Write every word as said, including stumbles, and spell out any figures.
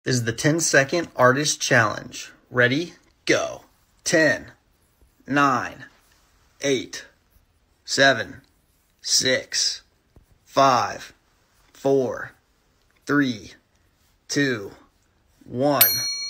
This is the ten second artist challenge. Ready? Go. ten, nine, eight, seven, six, five, four, three, two, one.